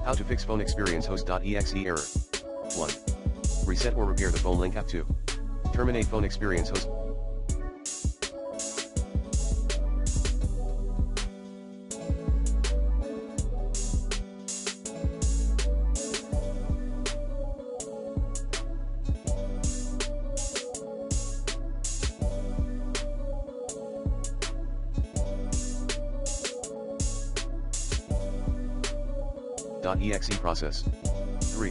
How to fix PhoneExperienceHost.exe error. 1. Reset or repair the phone link app. 2. Terminate phone experience host. .exe process. 3.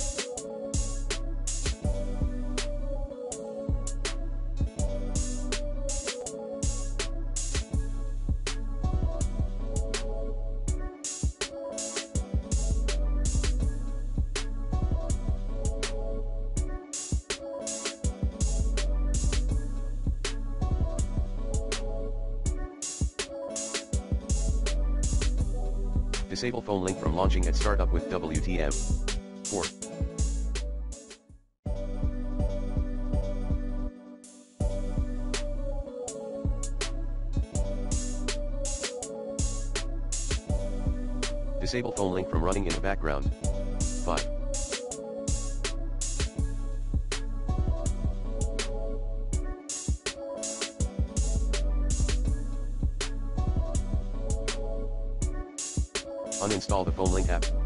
Disable phone link from launching at startup with WTM. 4. Disable phone link from running in the background. 5. Uninstall the phone link app.